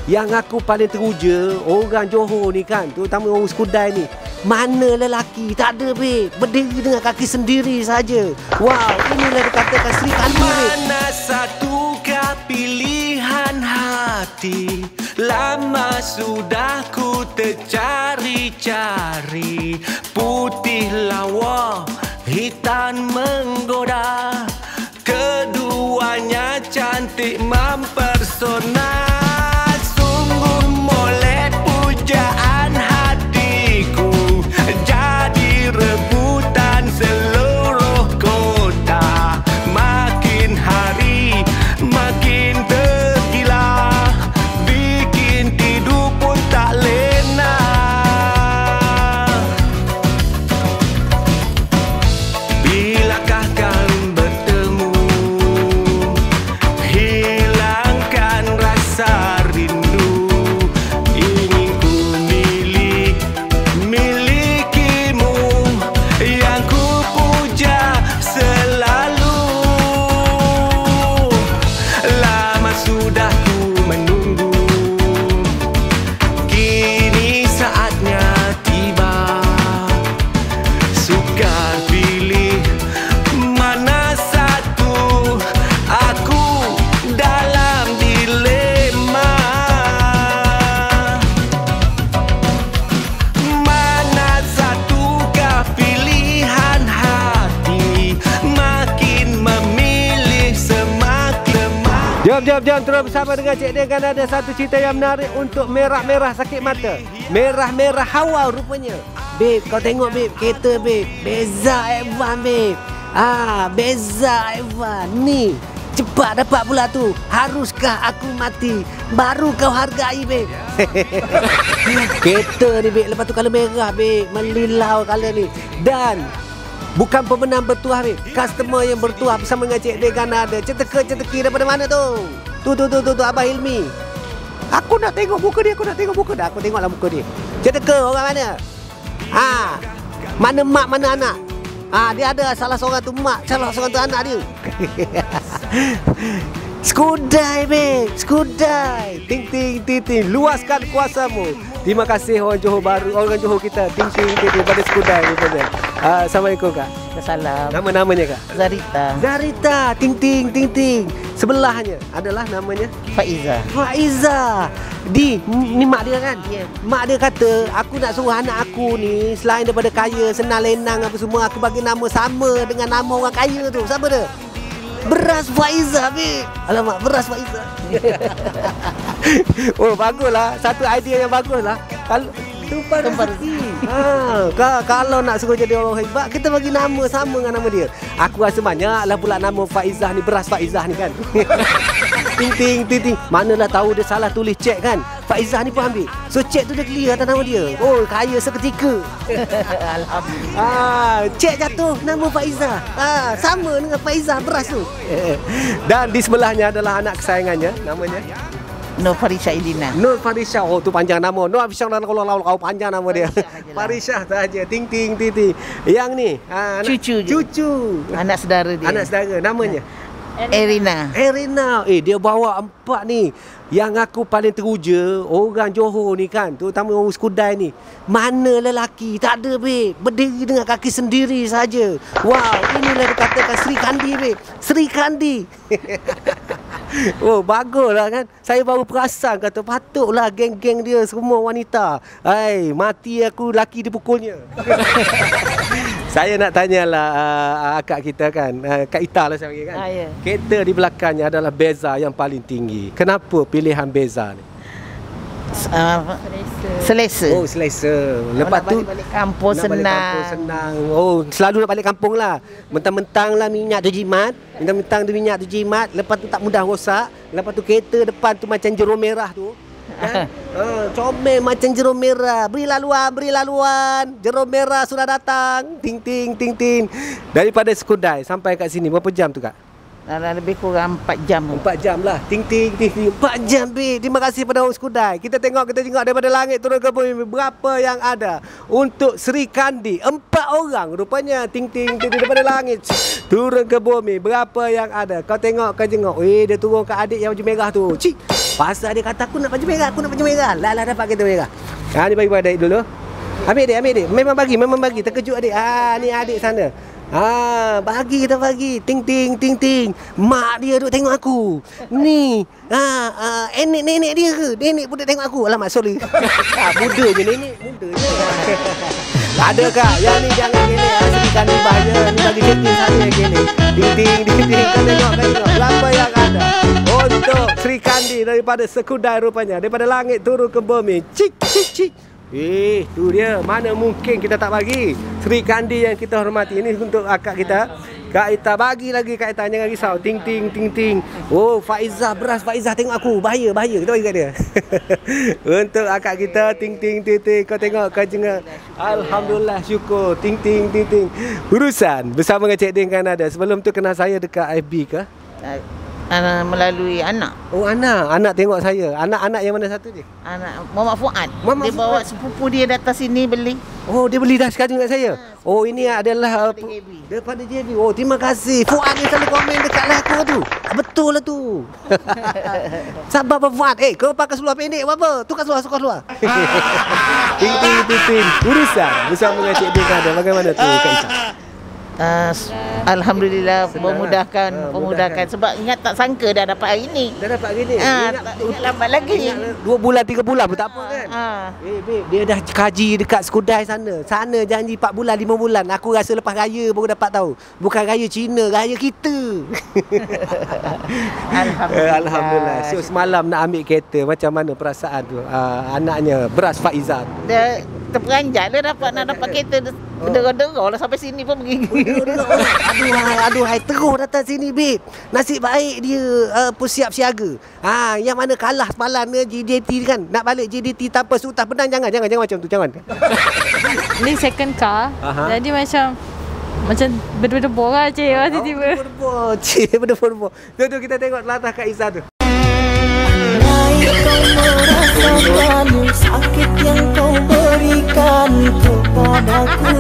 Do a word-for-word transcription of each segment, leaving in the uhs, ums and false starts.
Yang aku paling teruja, orang Johor ni kan, terutama orang Skudai ni, mana lelaki? Tak ada, babe. Berdiri dengan kaki sendiri saja. Wow, inilah dikatakan Sri Kandi, babe. Mana satukah pilihan hati? Lama sudah ku tercari-cari. Putih lawa, hitam menggoda. Keduanya cantik mempersona. Sungguh molek pujaan hatiku. Jadi rebutan seluruh kota. Makin hari makin tergila. Bikin tidur pun tak lena. Bilakah kau bertemu? Hilangkan rasa rindu. Ingin ku milik, milikimu. Yang ku puja selalu. Lama sudah ku menunggu. Kini saatnya tiba. Sukar pilih mana satu. Aku dalam dilema. Mana satukah pilihan hati? Makin memilih semakin lemah. Jom, jom, jom. Terus bersama dengan Cik Din kan ada satu cerita yang menarik untuk merah-merah sakit mata. Merah-merah hawa rupanya. Babe, kau tengok, babe. Kereta, babe. Beza Evan, babe. Ah, beza Evan. Ni, cepat dapat pula tu. Haruskah aku mati? Baru kau hargai, babe. Kereta ni, babe. Lepas tu colour merah, babe. Melilau colour ni. Dan bukan pemenang bertuah, babe. Customer yang bertuah bersama dengan Cik Din kan ada. Ceteka-ceteki daripada mana tu? Tu, tu, tu, tu, tu. Abang Hilmi. Aku nak tengok muka dia. Aku nak tengok muka dia. Aku tengoklah muka dia. Ceteka orang mana? Ha, mana mak, mana anak? Ha, dia ada salah seorang tu mak, salah seorang tu anak dia. Skudai, babe. Skudai. Ting, ting, ting, ting. Luaskan kuasamu. Terima kasih orang Johor baru, orang Johor kita. Ting, ting, ting, ting. Pada Skudai. Uh, Assalamualaikum, Kak. Salam. Nama-namanya, Kak? Zarita. Zarita. Ting, ting, ting, ting. Sebelahnya adalah namanya Faiza. Faiza. Di, ni mak dia kan? Ya. Mak dia kata, aku nak suruh anak aku ni, selain daripada kaya, senang lenang apa semua, aku bagi nama sama dengan nama orang kaya tu. Siapa dia? Beras Faiza, babe. Alamak, Beras Faiza. Oh, baguslah. Satu idea yang baguslah. Kalau tumpang rezeki. Ha, kalau nak suruh jadi orang hebat, kita bagi nama sama dengan nama dia. Aku rasa banyaklah pula nama Faizah ni, Beras Faizah ni kan. Ting, ting, ting, ting. Manalah tahu dia salah tulis cek kan. Faizah ni pun ambil. So cek tu dia clear atas nama dia. Oh, kaya seketika. Alhamdulillah. Ah, cek jatuh nama Faizah. Ah, sama dengan Faizah Beras tu. Dan di sebelahnya adalah anak kesayangannya, namanya Nur Farisha Idina. Nur Farisha. Oh, tu panjang nama. Nur Farisha kalau kau panjang nama dia. Farisha saja. Ting, ting, ting, ting. Yang ni, ah, anak, Cucu je. Cucu. Anak saudara dia. Anak saudara, namanya Erina. Erina. Eh, dia bawa empat ni. Yang aku paling teruja, orang Johor ni kan, terutama orang Skudai ni, mana lelaki? Tak ada, babe. Berdiri dengan kaki sendiri saja. Wow, inilah dikatakan Sri Kandi, babe. Sri Kandi. Oh, baguslah kan. Saya baru perasan, kata patutlah geng-geng dia semua wanita. Hai, mati aku laki dipukulnya. Saya nak tanyalah uh, akak kita kan, uh, Kak Ita lah saya panggil kan. Ah, ya. Kereta di belakangnya adalah Beza yang paling tinggi. Kenapa pilihan Beza ni? Uh, selesa. Oh, selesa. Lepas tu balik kampung nak senang. balik kampung senang. Oh, selalu nak balik kampung lah. Mentang-mentang lah minyak tu jimat. Mentang-mentang tu minyak tu jimat. Lepas tu tak mudah rosak. Lepas tu kereta depan tu macam jeruk merah tu. Kan? Ha, comel macam jeruk merah. Beri laluan, beri laluan. Jeruk merah sudah datang. Ting, ting, ting, ting. Daripada Skudai sampai kat sini, berapa jam tu, Kak? Dalam lebih kurang empat jam. Empat jam lah. Ting, ting, ting, ting. Empat jam, Bi. Terima kasih pada orang Skudai. Kita tengok, kita tengok daripada langit turun ke bumi. Berapa yang ada untuk Sri Kandi. Empat orang rupanya. Ting, ting, ting, ting. Daripada langit turun ke bumi. Berapa yang ada. Kau tengok, kau tengok. Eh, dia turun ke adik yang baju merah tu. Cik. Pasal dia kata aku nak baju merah, aku nak baju merah. Lah lah dapat kereta merah. Ha ni bagi pada adik dulu. Ambil adik, ambil adik. Memang bagi, memang bagi. Terkejut adik. Ha ni adik sana. Ha, bagi kita bagi. Ting ting ting ting. Mak dia duk tengok aku. Ni. Ha, uh, nenek nenek dia ke? Nenek pun duk tengok aku. Alamak, sorry. Ha, muda je nenek, muda je. Ada kak, yang ni jangan gini. Aslikan ni bahaya. Ni bagi setting sana yang gini. Ting ting ting ting. Kau tengok, kau tengok. Berapa yang ada? Untuk Sri Kandi daripada Sekudai rupanya. Daripada langit turun ke bumi. Cik cik cik. Eh, tu dia. Mana mungkin kita tak bagi. Sri Kandi yang kita hormati. Ini untuk akak kita. Kak Ita bagi lagi Kak Ita. Jangan risau. Ting ting ting ting. Oh, Faizah beras. Faizah tengok aku. Bahaya, bahaya. Kita bagi kat dia. Untuk akak kita. Ting ting ting ting. Kau tengok. Kau jengak. Alhamdulillah. Syukur. Ting ting ting ting. Urusan bersama dengan Cik Din kan ada. Sebelum tu kenal saya dekat F B ke? Uh, melalui anak. Oh, anak. Anak tengok saya. Anak-anak yang mana satu dia? Anak Muhammad Fuad. Muhammad dia bawa Fuad. sepupu dia datang sini beli. Oh, dia beli dah sekarang dengan saya. Ha, Oh, ini adalah uh, daripada J B. Daripada J B. Oh, terima kasih. Fuad ni selalu komen dekat lah aku tu. Betul lah tu. Sabar apa Fuad? Eh, kau pakai seluar pendek apa? Tukar seluar, tukar seluar. Ting ting ting ting. Urusan bersama dengan Cik Din ada. Bagaimana tu Kak Ita? Uh, Alhamdulillah memudahkan, Ha, memudahkan. Sebab ingat tak sangka dah dapat hari ni. Dah dapat gini. Ah, tak ingat lambat lagi. Dua bulan, tiga bulan pun tak apa kan? Ah. Eh, babe, dia dah kaji dekat Skudai sana. Sana janji empat bulan, lima bulan. Aku rasa lepas raya baru dapat tahu. Bukan raya Cina, raya kita. Alhamdulillah. Alhamdulillah. So semalam nak ambil kereta, macam mana perasaan tu? Uh, anaknya Beras Faizah. Dia terperanjat dia dapat nak dapat kereta. Dera-dera lah sampai sini pun menggigil. Aduhai, aduhai, terus datang sini babe. Nasib baik dia uh, persiap siaga. Ha, yang mana kalah semalam dia J D T kan. Nak balik J D T tanpa sultan pedang, jangan jangan jangan macam tu, jangan. Ni second car. Aha. Jadi macam macam berdebur lah cik oh, tiba-tiba. Berdebur, cik berdebur. Tu tu kita tengok telatah Kak Izzah tu. Merasakan sakit yang kau berikan kepadaku.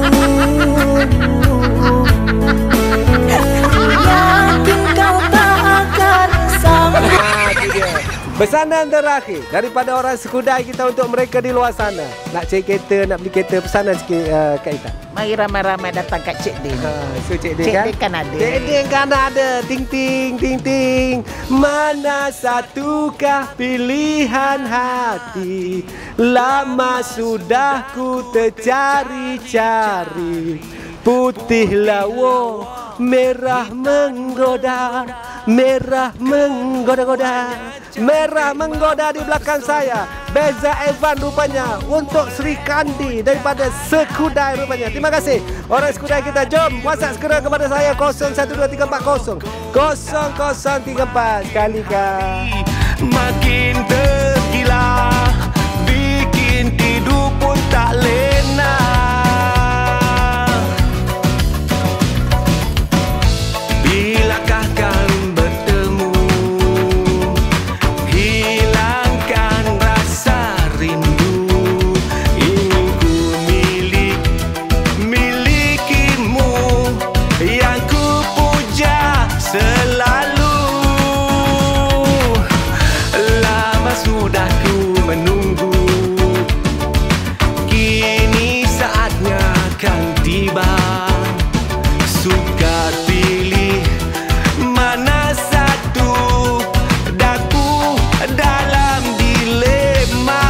Yakin kau tak akan sanggup. Ah, tu dia. Pesanan terakhir daripada orang Sekudai kita untuk mereka di luar sana. Nak cari kereta, nak beli kereta, pesanan sikit uh, Kak Ita. Mari ramai-ramai datang kat Cik Din. Ha, so Cik Din Cik kan? Din kan ada. Cik Din kan ada. Ting ting ting ting. Mana satukah pilihan hati? Lama sudah ku tercari-cari. Putih lawo, merah menggoda, merah menggoda-goda, merah menggoda di belakang saya. Beza Evan rupanya untuk Sri Kandi daripada Sekudai rupanya. Terima kasih orang Sekudai kita. Jom WhatsApp segera kepada saya kosong satu dua tiga empat kosong kosong kosong tiga empat sekali kan. Makin tergila, bikin tidur pun tak lena. Bilakah kan bertemu, hilangkan rasa rindu. Ingin ku milik, milikimu, yang ku puja selalu. Lama sudah ku menunggu, kini saatnya akan tiba. Sukar pilih mana satu, daku dalam dilema.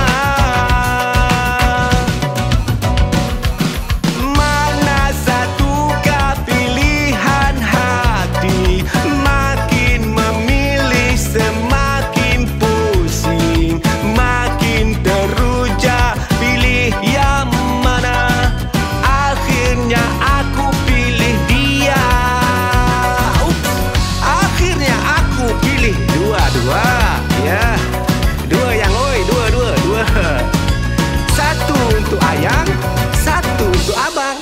Mana satukah pilihan hati? Makin memilih semakin pusing, makin teruja. Pilih yang mana? Akhirnya aku pilih dia. Ups, akhirnya aku pilih dua-dua. Ya, dua yang oi, dua-dua, dua. Satu untuk ayang, satu untuk abang.